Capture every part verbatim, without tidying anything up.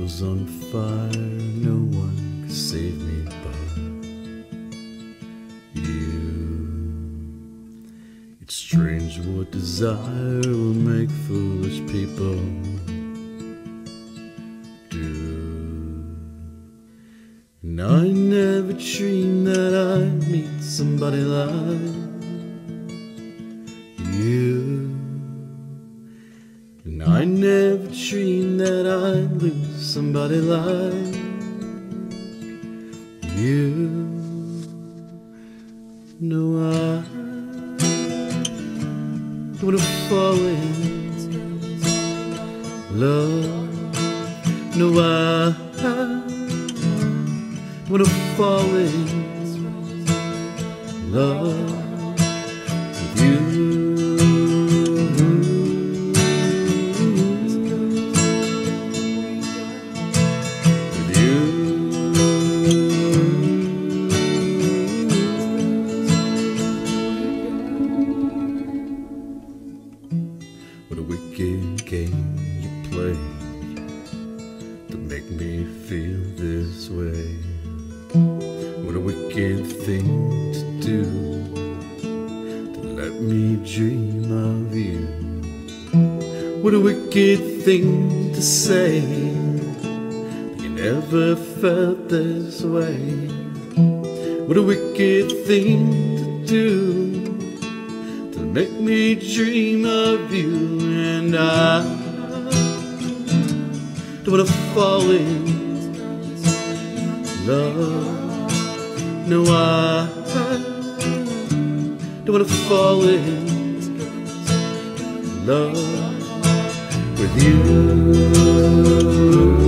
was on fire, no one could save me but you. It's strange what desire will make foolish people do. And I never dreamed that I'd meet somebody like you. And I never dreamed that I'd lose somebody like you. No, I don't wanna fall in love. No, I don't wanna fall in love with you. What a wicked game you play to make me feel this way. What a wicked thing to do to let me dream of you. What a wicked thing to say, you never felt this way. What a wicked thing to do to make me dream of you. And I don't wanna fall in love. No, I don't wanna fall in love with you.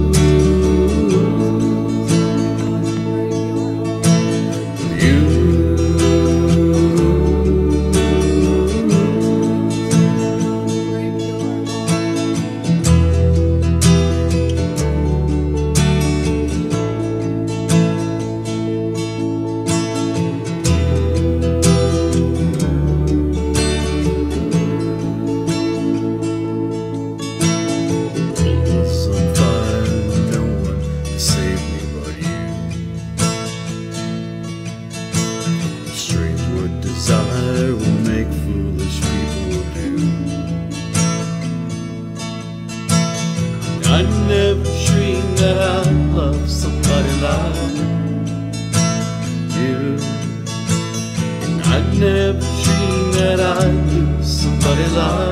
Desire will make foolish people do. I never dreamed that I'd love somebody like you. And I never dreamed that I'd lose somebody like